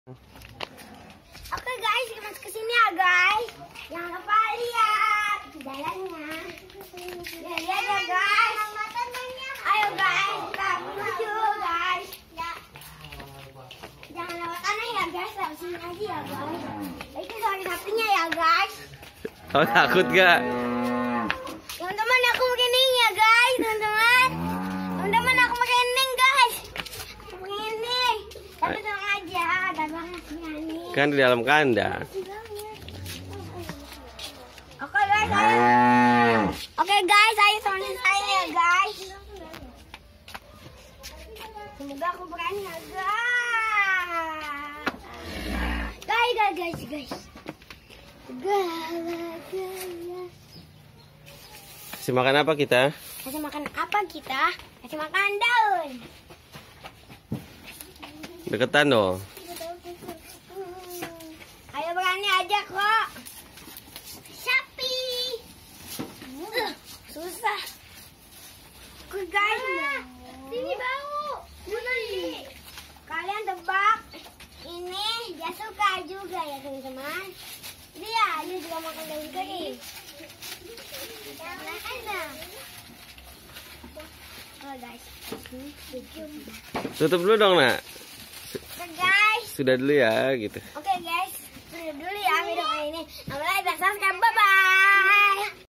Oke guys, kita masuk ke sini ya guys. Jangan lupa lihat jalannya. Lihat ya guys. Ayo guys, kita menuju guys. Jangan lewat tanah ya guys, lewat sini aja ya guys. Itu suara sapinya ya guys. Oh, takut gak? Teman-teman, aku merinding ya guys, teman-teman. Teman-teman, aku merinding guys. Aku merinding. Tapi tenang aja, ada banget nih. Kan di dalam kandang. Oke guys, ayo. Oke guys, ayo temenin saya ya guys. Semoga aku berani ya guys. Guys. Kasih makan apa kita? Kasih makan apa kita? Kasih makan daun. Deketan dong. Ayo berani aja kok. Sapi. Susah. Oke guys. Sini bau. Ini. Kalian tebak. Ini dia suka juga ya teman-teman. Dia juga makan daun kering. Oh guys. Tutup dulu dong, Nak. Oke guys. Sudah dulu ya, gitu. Oke guys. Sudah dulu ya video kali ini. Like dan subscribe. Bye bye.